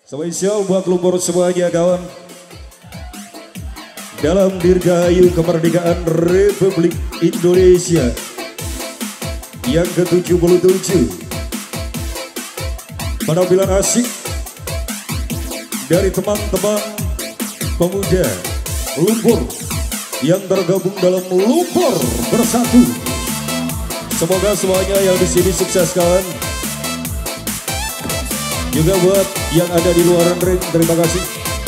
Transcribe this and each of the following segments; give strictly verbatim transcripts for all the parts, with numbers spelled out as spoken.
Spesial buat lumpur semuanya kawan. Dalam dirgahayu kemerdekaan Republik Indonesia yang ke tujuh puluh tujuh. Penampilan asik dari teman-teman pemuda lumpur yang tergabung dalam Lumpur Bersatu. Semoga semuanya yang di sini sukses kawan. Juga buat yang ada di luar ring, terima kasih.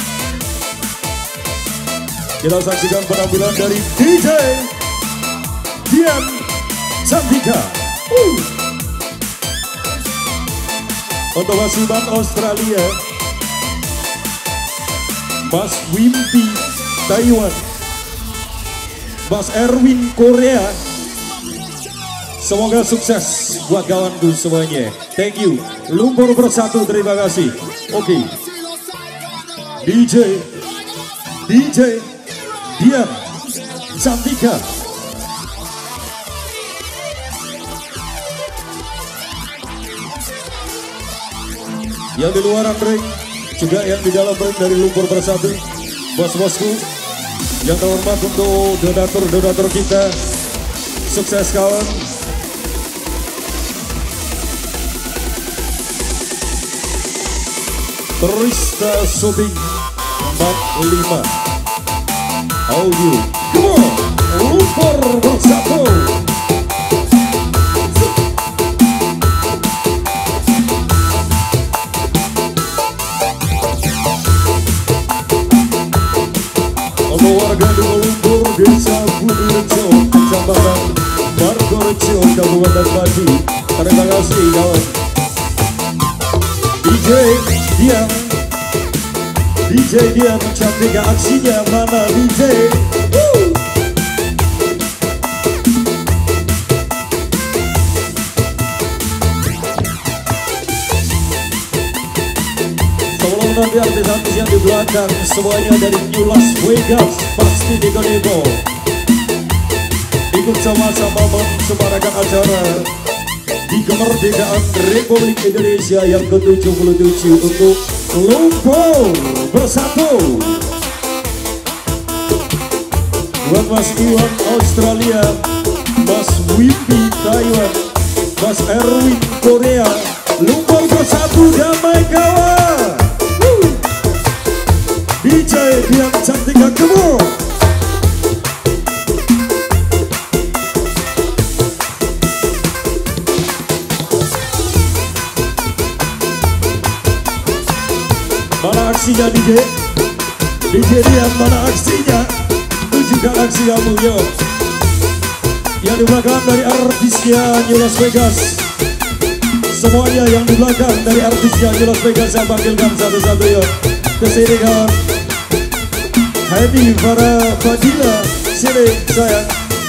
Kita saksikan penampilan dari D J Dian Cantika. Uh. Untuk Wasiman Australia, Mas Wimpi Taiwan, Mas Erwin Korea. Semoga sukses buat kawanku semuanya. Thank you. Lumpur Bersatu, terima kasih. Oke. Okay. D J D J Dian Cantika. Yang di luar ring, juga yang di dalam ring dari Lumpur Bersatu. Bos-bosku yang terhormat untuk donatur-donatur kita. Sukses kawan. Trista Shooting empat lima Audio. Come on, Lumpur Bersatu. Untuk warga di Lumpur, Desa Budirejo, Kecamatan Margorejo, Kabupaten Pati. Terima kasih kawan. D J Dian, D J Dian Cantika, aksinya mana D J? Woo! Sebelum nanti artis-artis yang di belakang semuanya dari New Las Vegas pasti deko-deko. Ikut sama-sama mensemarakan acara di kemerdekaan Republik Indonesia yang ke tujuh puluh tujuh untuk Lumpur Bersatu. Buat Mas Iwan Australia, Mas Wimpi Taiwan, Mas Erwin Korea, Lumpur Bersatu damai kawan. D J Dian Cantika, come on. Mana aksinya D J? D J Dian, mana aksinya? Tunjukkan aksi kamu, yo. Yang di belakang dari artisnya New Las Vegas. Semuanya yang di belakang dari artisnya New Las Vegas saya panggilkan satu-satu, yo. Kesini kawan. Happy para Fadila, sini sayang.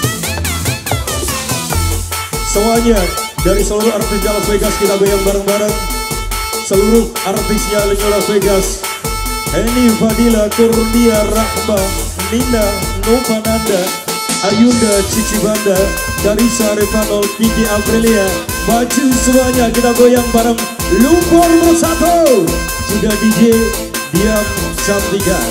Semuanya dari seluruh artis Las Vegas kita goyang bareng-bareng. Seluruh artisnya New Las Vegas, Henny Fadila, Kurnia Rahma, Nina Novananda, Ayunda Cici Banda, Karisa Revanol, Kiki Aprilia. Maju semuanya kita goyang bareng Lumpur Bersatu. Juga D J Dian Cantika.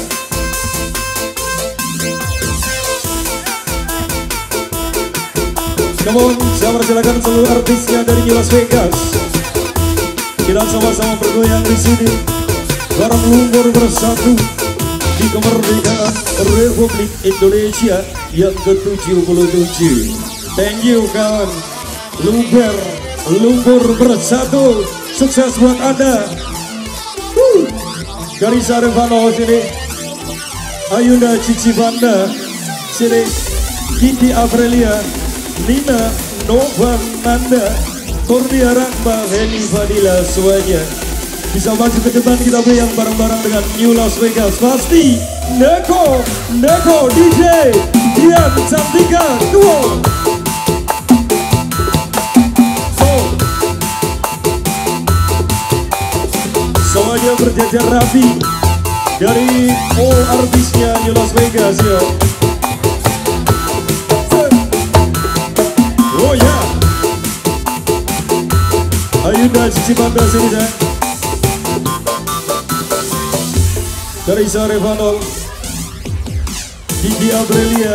Come on, saya persilakan seluruh artisnya dari New Las Vegas. Kita sama-sama bergoyang di sini bareng Lumpur Bersatu di kemerdekaan Republik Indonesia yang ke tujuh puluh tujuh. Thank you kawan. Lumpur, Lumpur Bersatu, sukses buat Anda. Woo. Karisa Revano sini, Ayunda Cici Banda sini, Kiki Aprilia, Nina Novananda, Kurnia Rahma, Henny Fadila, semuanya bisa maju ke depan kita goyang bareng-bareng dengan New Las Vegas. Pasti Neko, Neko D J Dian Cantika, come on. Oh. Semuanya berjajar rapi dari all artisnya New Las Vegas ya. Oh ya. Ayunda Cici Banda sini saya. Garisa Revanol, Gigi Aprilia,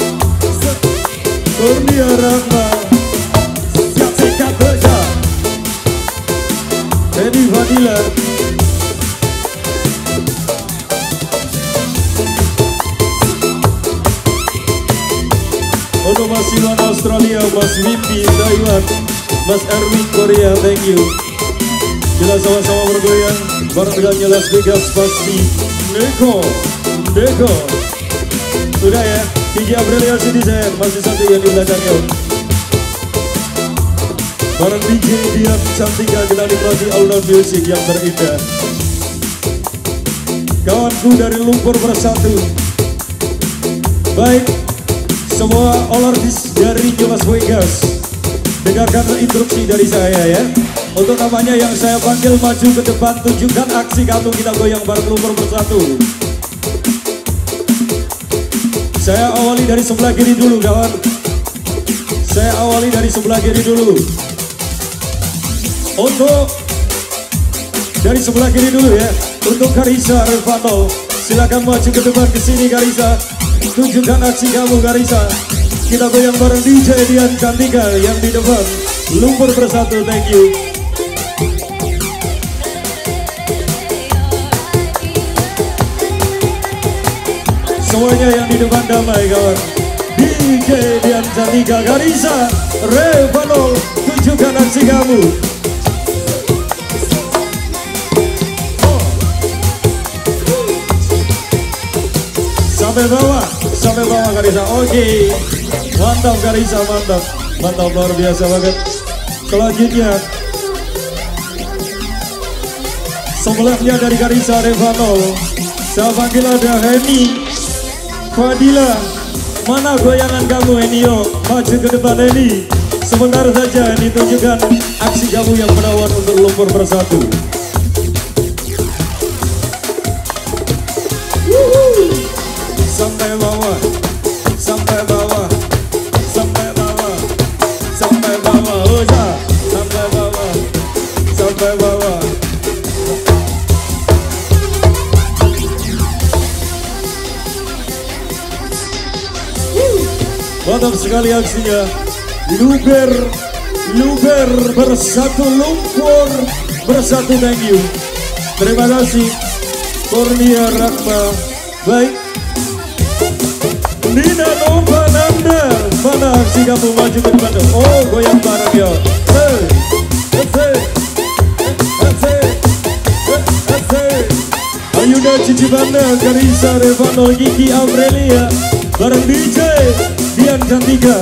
Kurnia Rahma, Jessica Beja, Teddy Vanilla, untuk Mas Iwan Australia, Mas Wimpi Taiwan, Mas Erwin Korea, thank you. Kita sama-sama bergoyang bareng dengan Las Vegas pasti Neko, Neko. Udah ya, Gigi Aprilia Citizen masih satu yang di belakangnya. Bareng D J Dian Cantika kita nikmati alunan musik yang terindah. Kawanku dari Lumpur Bersatu. Baik, semua all artis dari Las Vegas, dengarkan instruksi dari saya ya. Untuk namanya yang saya panggil maju ke depan, tunjukkan aksi kamu, kita goyang bareng Lumpur Bersatu. Saya awali dari sebelah kiri dulu kawan. Saya awali dari sebelah kiri dulu. Untuk dari sebelah kiri dulu ya. Untuk Garisa Revanol, silakan maju ke depan ke sini Garisa. Tunjukkan aksi kamu Garisa. Kita goyang bareng D J Dian Cantika yang di depan. Lumpur Bersatu, thank you. Semuanya yang di depan damai kawan. D J Dian Cantika, Garisa Revanol, tunjukkan aksi kamu. Sampai bawah, sampai bawah Garisa. Oke, mantap Garisa, mantap, mantap, luar biasa banget. Selanjutnya, sebelahnya dari Garisa Revanol, saya panggil ada Heni Fadila. Mana goyangan kamu Henio? Maju ke depan Heni. Sebentar saja ditunjukkan aksi kamu yang menawan untuk Lumpur Bersatu. Sampai bawah, sampai bawah, sampai bawah, sampai bawah, oja, sampai bawah, sampai bawah. Mantap sekali aksinya. Luber, Luber Bersatu, Lumpur Bersatu, thank you. Terima kasih Kurnia Rahma. Baik, Nina Novananda, mana aksi kamu maju ke depan? Oh, goyang bareng ya. Hey, hey, hey, hey. Ayuda Cici Banda, Garisa Revanol, Gigi Aprilia, bareng D J Dian Cantika.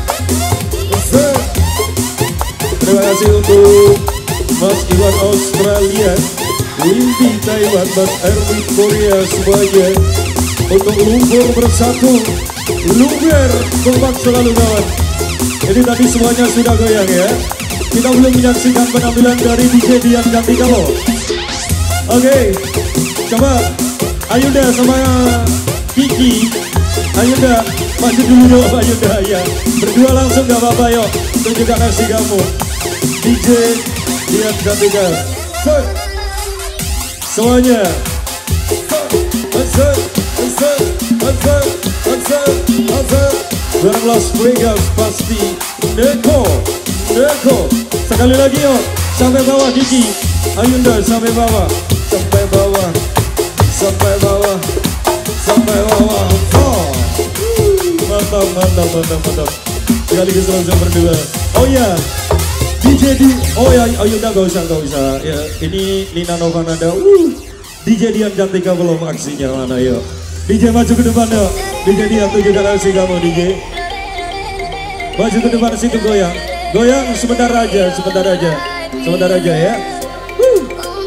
Terima kasih untuk Mas Iwan Australia, Wimpi Taiwan, Mas Erwin Korea, semuanya. Untuk Lumpur Bersatu, Luber, kompak selalu kawan. Jadi tadi semuanya sudah goyang ya. Kita belum menyaksikan penampilan dari D J Dian Cantika loh. Oke, coba Ayuda sama Kiki. Ayuda, maju dulu dong Ayuda ya. Berdua langsung gak apa-apa yuk. Tunjukkan aksi kamu D J Dian Cantika. Semuanya bareng Las Vegas pasti Neko, Neko. Sekali lagi yuk, sampai bawah Kiki. Ayunda sampai bawah, sampai bawah, sampai bawah, sampai bawah. Oh, mantap, mantap, mantap, mantap. Sekaligus langsung berdua. Oh ya, D J di, oh ya, Ayunda gak usah, gak usah. Ya, ini Nina Novananda. Uh, D J Dian Cantika belum aksinya mana yuk. D J maju ke depan yuk. D J Dian tunjukkan aksi kamu D J. Maju ke depan situ goyang. Goyang sebentar aja, sebentar aja. Sebentar aja ya. Woo.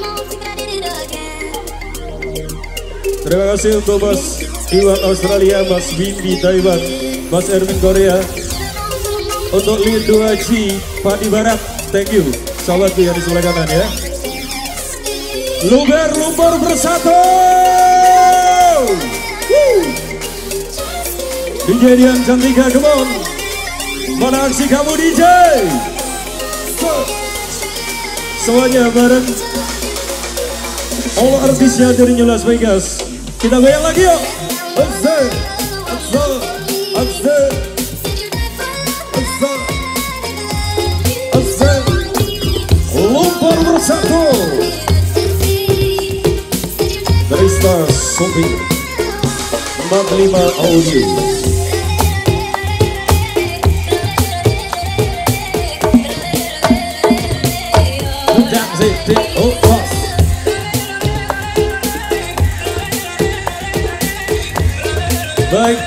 Terima kasih untuk Mas Iwan Australia, Mas Wimpi Taiwan, Mas Erwin Korea. Untuk Lindo Haji Padi Barat, thank you. Sahabatku yang di sebelah kanan ya. Luber, Lumpur Bersatu. Woo. D J Dian Cantika, come on. Mana aksi kamu D J? Semuanya bareng all artisnya dari Las Vegas. Kita goyang lagi yuk. Asik, asik, asik, asik, asik. Lumpur bersatu. Dari Star Shopping empat puluh lima Audio. Oh, pas. Baik.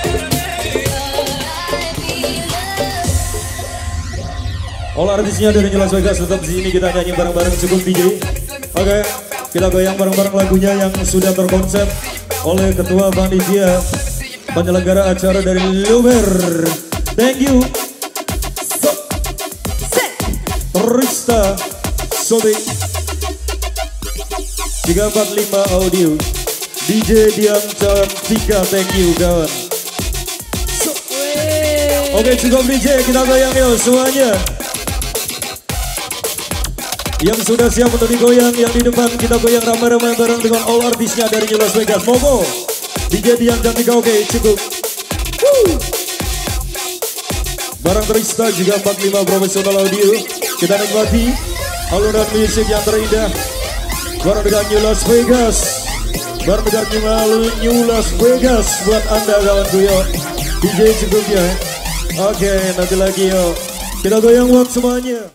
All artisnya dari Las Vegas tetap di sini, kita nyanyi bareng-bareng cukup D J. Oke, kita goyang bareng-bareng lagunya yang sudah terkonsep oleh ketua panitia penyelenggara acara dari Lumer. Thank you. So, Rista Sobi tiga empat lima Audio, D J Dian Cantika, thank you kawan. So, Oke, cukup D J, kita goyang yuk semuanya. Yang sudah siap untuk digoyang, yang di depan kita goyang ramai-ramai bareng dengan all artisnya dari Las Vegas. Mogo, D J Dian Cantika, oke cukup. Woo. Barang Trista juga empat puluh lima Profesional Audio. Kita nikmati alunan musik yang terindah bareng dengan New Las Vegas, bareng dengan New Las Vegas buat anda kawan goyang D J cukupnya. Oke, nanti lagi yuk kita goyang buat semuanya.